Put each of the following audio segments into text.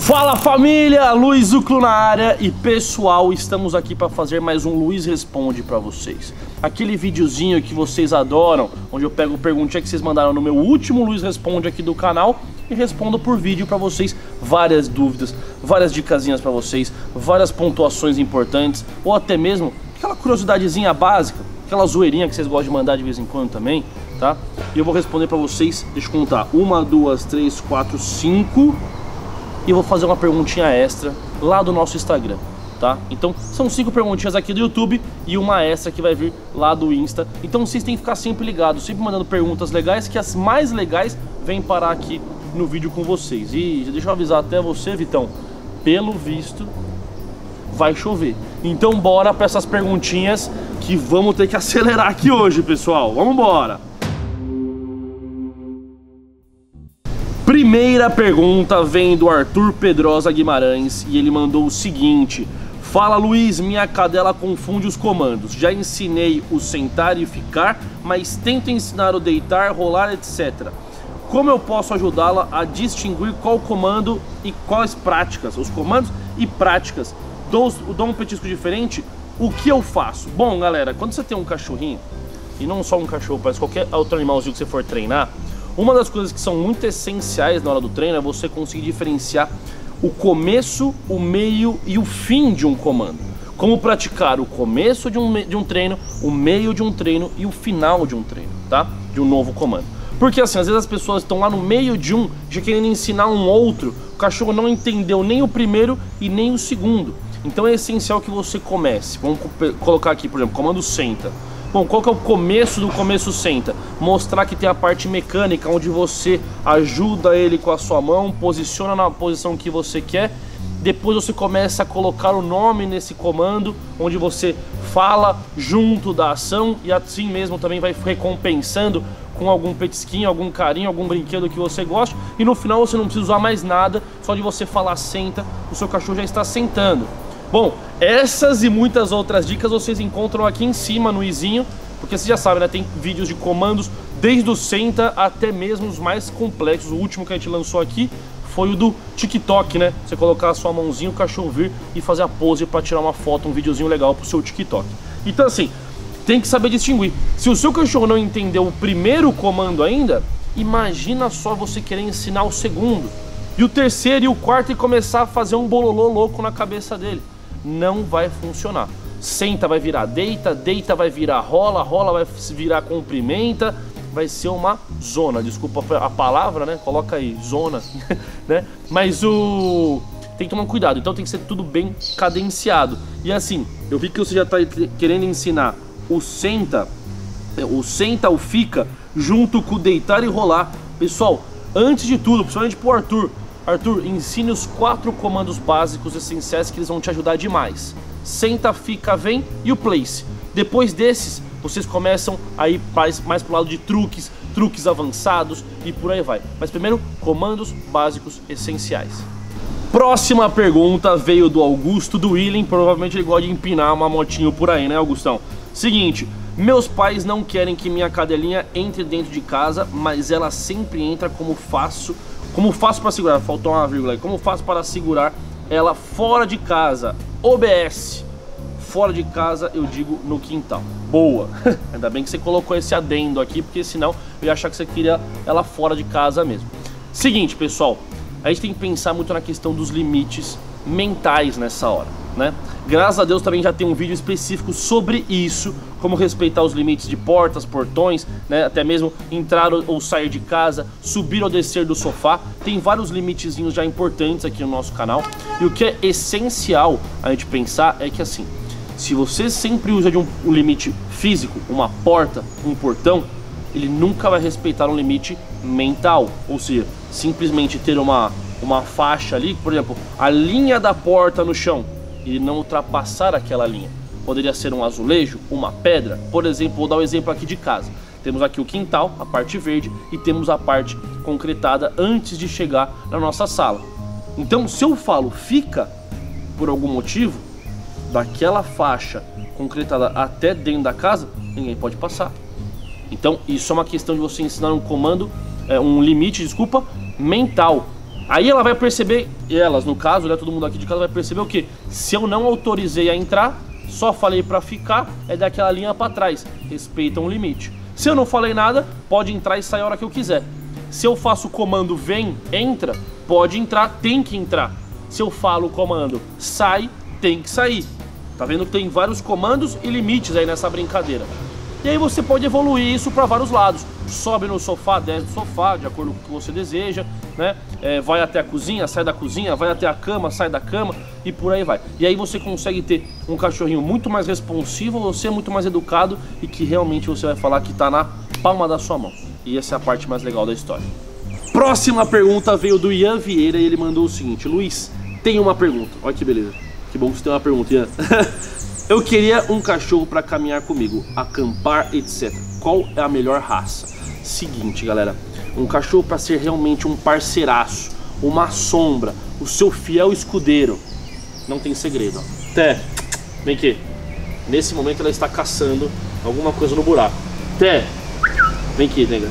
Fala família, Luiz Uclo na área e pessoal, estamos aqui para fazer mais um Luiz Responde para vocês. Aquele videozinho que vocês adoram, onde eu pego perguntinha que vocês mandaram no meu último Luiz Responde aqui do canal e respondo por vídeo para vocês várias dúvidas, várias dicasinhas para vocês, várias pontuações importantes ou até mesmo aquela curiosidadezinha básica, aquela zoeirinha que vocês gostam de mandar de vez em quando também, tá? E eu vou responder para vocês, deixa eu contar, 1, 2, 3, 4, 5... e eu vou fazer uma perguntinha extra lá do nosso Instagram, tá? Então são 5 perguntinhas aqui do YouTube e uma extra que vai vir lá do Insta. Então vocês têm que ficar sempre ligados, sempre mandando perguntas legais, que as mais legais vêm parar aqui no vídeo com vocês. E deixa eu avisar até você, Vitão, pelo visto vai chover. Então bora para essas perguntinhas que vamos ter que acelerar aqui hoje, pessoal. Vamos embora! Primeira pergunta vem do Arthur Pedrosa Guimarães e ele mandou o seguinte: fala Luiz, minha cadela confunde os comandos. Já ensinei o sentar e ficar, mas tento ensinar o deitar, rolar, etc. Como eu posso ajudá-la a distinguir qual comando e quais práticas? Os comandos e práticas. Dou um petisco diferente? O que eu faço? Bom, galera, quando você tem um cachorrinho, e não só um cachorro, mas qualquer outro animalzinho que você for treinar, uma das coisas que são muito essenciais na hora do treino é você conseguir diferenciar o começo, o meio e o fim de um comando. Como praticar o começo de um treino, o meio de um treino e o final de um treino, tá? De um novo comando. Porque assim, às vezes as pessoas estão lá no meio de um, já querendo ensinar um outro, o cachorro não entendeu nem o primeiro e nem o segundo. Então é essencial que você comece. Vamos colocar aqui, por exemplo, comando senta. Bom, qual que é o começo do começo senta? Mostrar que tem a parte mecânica, onde você ajuda ele com a sua mão, posiciona na posição que você quer. Depois você começa a colocar o nome nesse comando, onde você fala junto da ação e assim mesmo também vai recompensando com algum petisquinho, algum carinho, algum brinquedo que você goste. E no final você não precisa usar mais nada, só de você falar senta, o seu cachorro já está sentando. Bom, essas e muitas outras dicas vocês encontram aqui em cima no izinho, porque vocês já sabem, né? Tem vídeos de comandos desde o senta até mesmo os mais complexos. O último que a gente lançou aqui foi o do TikTok, né? Você colocar a sua mãozinha, o cachorro vir e fazer a pose para tirar uma foto, um videozinho legal pro seu TikTok. Então assim, tem que saber distinguir. Se o seu cachorro não entendeu o primeiro comando ainda, imagina só você querer ensinar o segundo, e o terceiro e o quarto e começar a fazer um bololô louco na cabeça dele. Não vai funcionar. Senta vai virar deita, deita vai virar rola, rola vai virar cumprimenta, vai ser uma zona. Desculpa a palavra, né? Coloca aí, zona, né? Mas tem que tomar cuidado, então tem que ser tudo bem cadenciado. E assim, eu vi que você já está querendo ensinar o senta, o fica, junto com o deitar e rolar. Pessoal, antes de tudo, principalmente pro Arthur, ensine os 4 comandos básicos essenciais que eles vão te ajudar demais. Senta, fica, vem e o place. Depois desses, vocês começam a ir mais pro lado de truques avançados e por aí vai. Mas primeiro, comandos básicos essenciais. Próxima pergunta veio do Augusto do Willing. Provavelmente ele gosta de empinar uma motinho por aí, né, Augustão? Seguinte, meus pais não querem que minha cadelinha entre dentro de casa, mas ela sempre entra. Como faço para segurar? Faltou uma vírgula aí. Como faço para segurar ela fora de casa? OBS. Fora de casa, eu digo no quintal. Boa! Ainda bem que você colocou esse adendo aqui, porque senão eu ia achar que você queria ela fora de casa mesmo. Seguinte, pessoal, a gente tem que pensar muito na questão dos limites mentais nessa hora, né? Graças a Deus também já tem um vídeo específico sobre isso, como respeitar os limites de portas, portões, né? Até mesmo entrar ou sair de casa, subir ou descer do sofá. Tem vários limitezinhos já importantes aqui no nosso canal. E o que é essencial a gente pensar é que assim, se você sempre usa de um limite físico, uma porta, um portão, ele nunca vai respeitar um limite mental. Ou seja, simplesmente ter uma faixa ali, por exemplo, a linha da porta no chão, e não ultrapassar aquela linha. Poderia ser um azulejo, uma pedra. Por exemplo, vou dar um exemplo aqui de casa. Temos aqui o quintal, a parte verde, e temos a parte concretada antes de chegar na nossa sala. Então, se eu falo fica, por algum motivo, daquela faixa concretada até dentro da casa, ninguém pode passar. Então, isso é uma questão de você ensinar um comando, um limite, desculpa, mental. Aí ela vai perceber, elas no caso, né, todo mundo aqui de casa vai perceber o quê? Se eu não autorizei a entrar, só falei pra ficar, é daquela linha pra trás, respeitam o limite. Se eu não falei nada, pode entrar e sair a hora que eu quiser. Se eu faço o comando vem, entra, pode entrar, tem que entrar. Se eu falo o comando sai, tem que sair. Tá vendo que tem vários comandos e limites aí nessa brincadeira. E aí você pode evoluir isso para vários lados. Sobe no sofá, desce do sofá, de acordo com o que você deseja, né? Vai até a cozinha, sai da cozinha, vai até a cama, sai da cama e por aí vai. E aí você consegue ter um cachorrinho muito mais responsivo, você muito mais educado e que realmente você vai falar que tá na palma da sua mão. E essa é a parte mais legal da história. Próxima pergunta veio do Ian Vieira e ele mandou o seguinte: Luiz, tem uma pergunta. Olha que beleza. Que bom que você tem uma pergunta, Ian. Eu queria um cachorro para caminhar comigo, acampar, etc. Qual é a melhor raça? Seguinte, galera, um cachorro para ser realmente um parceiraço, uma sombra, o seu fiel escudeiro. Não tem segredo, ó. Té, vem aqui. Nesse momento ela está caçando alguma coisa no buraco. Té, vem aqui, nega.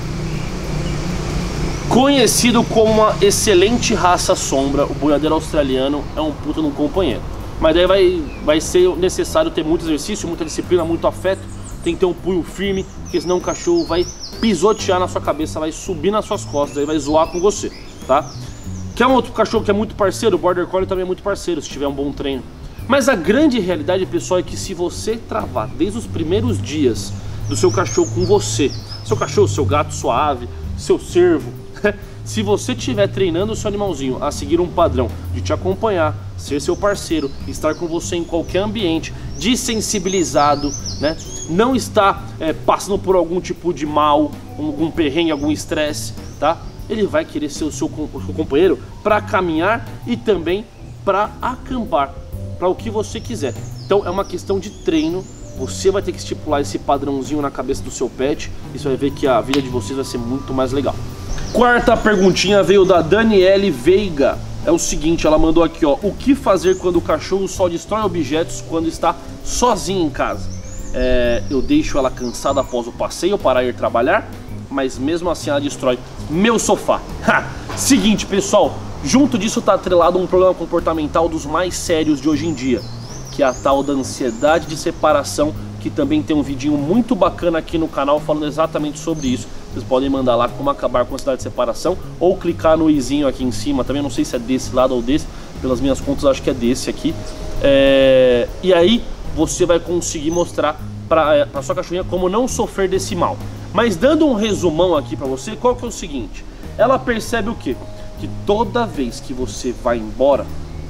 Conhecido como uma excelente raça sombra, o boiadeiro australiano é um puta no companheiro. Mas daí vai ser necessário ter muito exercício, muita disciplina, muito afeto. Tem que ter um punho firme, porque senão o cachorro vai pisotear na sua cabeça, vai subir nas suas costas, aí vai zoar com você, tá? Quer um outro cachorro que é muito parceiro? O Border Collie também é muito parceiro, se tiver um bom treino. Mas a grande realidade, pessoal, é que se você travar desde os primeiros dias do seu cachorro com você, seu cachorro, seu gato suave, seu cervo, se você estiver treinando o seu animalzinho a seguir um padrão de te acompanhar, ser seu parceiro, estar com você em qualquer ambiente, desensibilizado, né? Não está passando por algum tipo de mal, algum perrengue, algum estresse, tá? Ele vai querer ser o seu companheiro para caminhar e também para acampar, para o que você quiser. Então é uma questão de treino. Você vai ter que estipular esse padrãozinho na cabeça do seu pet e você vai ver que a vida de vocês vai ser muito mais legal. Quarta perguntinha veio da Daniele Veiga. É o seguinte, ela mandou aqui, ó: o que fazer quando o cachorro só destrói objetos quando está sozinho em casa? Eu deixo ela cansada após o passeio para ir trabalhar, mas mesmo assim ela destrói meu sofá. Seguinte, pessoal, junto disso está atrelado um problema comportamental dos mais sérios de hoje em dia, que é a tal da ansiedade de separação, que também tem um vidinho muito bacana aqui no canal falando exatamente sobre isso. Vocês podem mandar lá como acabar com a ansiedade de separação, ou clicar no izinho aqui em cima, também não sei se é desse lado ou desse, pelas minhas contas acho que é desse aqui. E aí você vai conseguir mostrar para sua cachorrinha como não sofrer desse mal. Mas dando um resumão aqui para você, qual que é o seguinte? Ela percebe o quê? Que toda vez que você vai embora,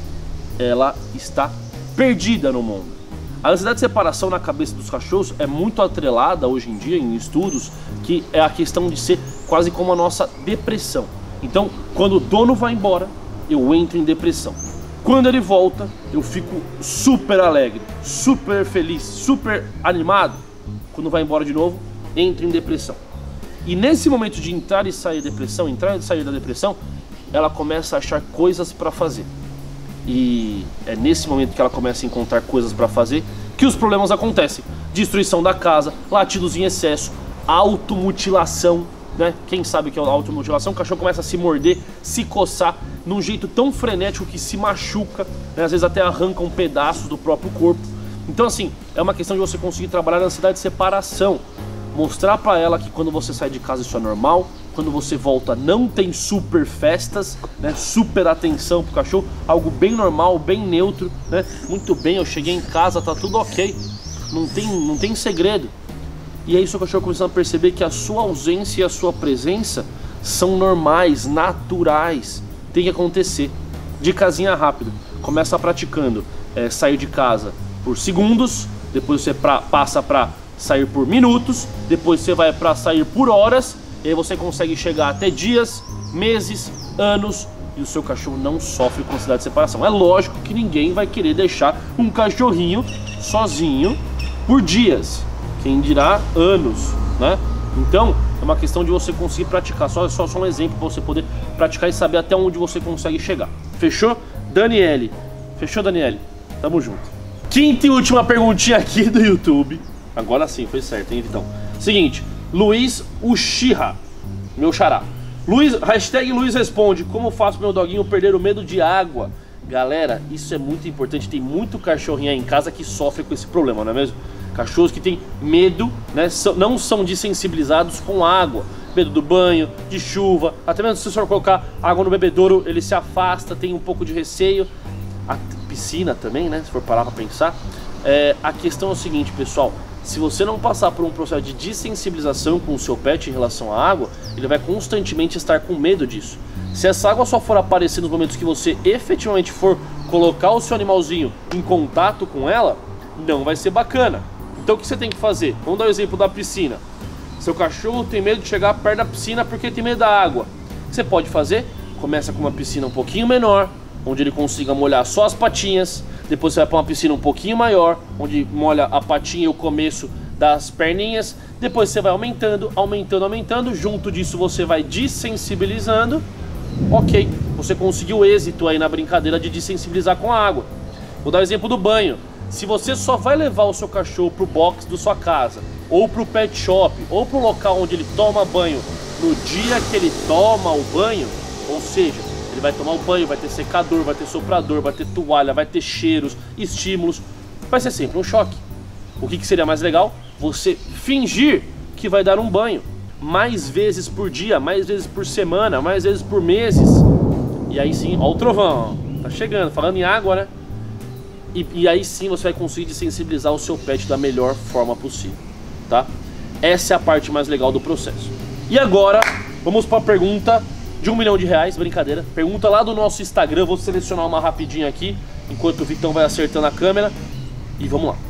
ela está perdida no mundo. A ansiedade de separação na cabeça dos cachorros é muito atrelada hoje em dia em estudos, que é a questão de ser quase como a nossa depressão. Então, quando o dono vai embora, eu entro em depressão. Quando ele volta, eu fico super alegre, super feliz, super animado. Quando vai embora de novo, entro em depressão. E nesse momento de entrar e sair da depressão, entrar e sair da depressão, ela começa a achar coisas para fazer. E é nesse momento que ela começa a encontrar coisas para fazer que os problemas acontecem. Destruição da casa, latidos em excesso, automutilação, né? Quem sabe o que é automutilação? O cachorro começa a se morder, se coçar num jeito tão frenético que se machuca, né? Às vezes até arranca um pedaço do próprio corpo. Então assim, é uma questão de você conseguir trabalhar na ansiedade de separação. Mostrar para ela que quando você sai de casa isso é normal, quando você volta não tem super festas, né? Super atenção pro cachorro, algo bem normal, bem neutro, né? Muito bem, eu cheguei em casa, tá tudo ok, não tem segredo. E aí seu cachorro começando a perceber que a sua ausência e a sua presença são normais, naturais, tem que acontecer. Dicasinha rápida, começa praticando sair de casa por segundos, depois você passa para sair por minutos, depois você vai para sair por horas, e aí você consegue chegar até dias, meses, anos, e o seu cachorro não sofre com ansiedade de separação. É lógico que ninguém vai querer deixar um cachorrinho sozinho por dias, quem dirá anos, né? Então é uma questão de você conseguir praticar, só um exemplo para você poder praticar e saber até onde você consegue chegar. Fechou? Daniele, fechou, Daniele? Tamo junto. Quinta e última perguntinha aqui do YouTube. Agora sim, foi certo, hein, Vitão? Seguinte, Luiz Uchiha, meu xará. Hashtag Luiz responde, como faço pro meu doguinho perder o medo de água? Galera, isso é muito importante, tem muito cachorrinho aí em casa que sofre com esse problema, não é mesmo? Cachorros que têm medo, né, não são desensibilizados com água. Medo do banho, de chuva, até mesmo se o senhor colocar água no bebedouro, ele se afasta, tem um pouco de receio. A piscina também, né, se for parar pra pensar. A questão é o seguinte, pessoal, se você não passar por um processo de desensibilização com o seu pet em relação à água, ele vai constantemente estar com medo disso. Se essa água só for aparecer nos momentos que você efetivamente for colocar o seu animalzinho em contato com ela, não vai ser bacana. Então o que você tem que fazer? Vamos dar o exemplo da piscina. Seu cachorro tem medo de chegar perto da piscina porque tem medo da água. O que você pode fazer? Começa com uma piscina um pouquinho menor, onde ele consiga molhar só as patinhas. Depois você vai para uma piscina um pouquinho maior, onde molha a patinha e o começo das perninhas. Depois você vai aumentando, aumentando, aumentando. Junto disso você vai desensibilizando. Ok, você conseguiu êxito aí na brincadeira de desensibilizar com a água. Vou dar o exemplo do banho. Se você só vai levar o seu cachorro pro box da sua casa, ou pro pet shop, ou pro local onde ele toma banho no dia que ele toma o banho, ou seja, ele vai tomar o banho, vai ter secador, vai ter soprador, vai ter toalha, vai ter cheiros, estímulos, vai ser sempre um choque. O que seria mais legal? Você fingir que vai dar um banho mais vezes por dia, mais vezes por semana, mais vezes por meses. E aí sim, ó o trovão, ó, tá chegando, falando em água, né? E aí sim você vai conseguir desensibilizar o seu pet da melhor forma possível, tá? Essa é a parte mais legal do processo. E agora, vamos para a pergunta de R$1 milhão, brincadeira. Pergunta lá do nosso Instagram, vou selecionar uma rapidinho aqui, enquanto o Vitão vai acertando a câmera. E vamos lá.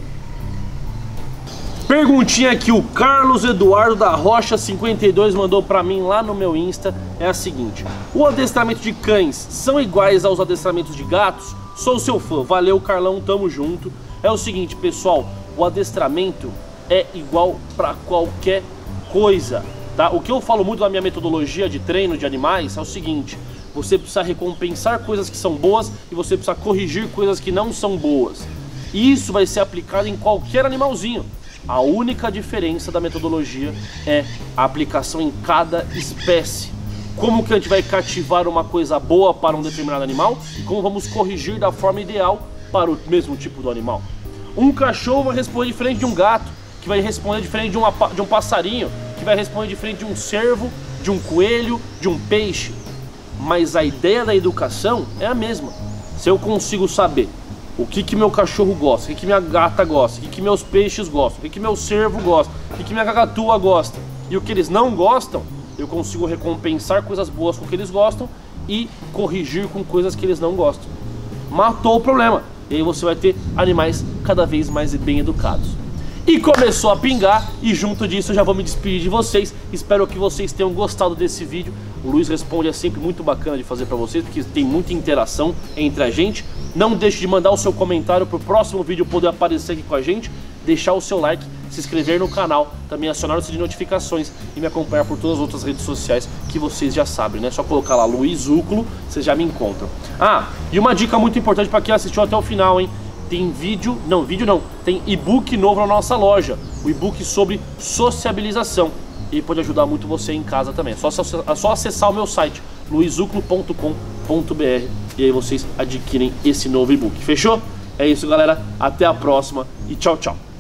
Perguntinha que o Carlos Eduardo da Rocha 52 mandou pra mim lá no meu Insta é a seguinte: o adestramento de cães são iguais aos adestramentos de gatos? Sou seu fã, valeu Carlão, tamo junto. É o seguinte, pessoal, o adestramento é igual pra qualquer coisa, tá? O que eu falo muito na minha metodologia de treino de animais é o seguinte: você precisa recompensar coisas que são boas e você precisa corrigir coisas que não são boas. E isso vai ser aplicado em qualquer animalzinho. A única diferença da metodologia é a aplicação em cada espécie. Como que a gente vai cativar uma coisa boa para um determinado animal e como vamos corrigir da forma ideal para o mesmo tipo do animal. Um cachorro vai responder diferente de um gato, que vai responder diferente de um passarinho, que vai responder diferente de um cervo, de um coelho, de um peixe. Mas a ideia da educação é a mesma. Se eu consigo saber o que meu cachorro gosta, o que minha gata gosta, o que meus peixes gostam, o que meu cervo gosta, o que minha cagatua gosta e o que eles não gostam, eu consigo recompensar coisas boas com o que eles gostam e corrigir com coisas que eles não gostam. Matou o problema. E aí você vai ter animais cada vez mais bem educados. E começou a pingar, e junto disso eu já vou me despedir de vocês. Espero que vocês tenham gostado desse vídeo. O Luiz Responde é sempre muito bacana de fazer pra vocês, porque tem muita interação entre a gente. Não deixe de mandar o seu comentário pro próximo vídeo poder aparecer aqui com a gente. Deixar o seu like, se inscrever no canal, também acionar o sininho de notificações e me acompanhar por todas as outras redes sociais que vocês já sabem, né? Só colocar lá Luiz Úculo, vocês já me encontram. Ah, e uma dica muito importante para quem assistiu até o final, hein? Tem tem e-book novo na nossa loja. O e-book sobre sociabilização. E pode ajudar muito você em casa também. É só acessar o meu site, luizuclo.com.br, e aí vocês adquirem esse novo e-book. Fechou? É isso, galera. Até a próxima e tchau, tchau.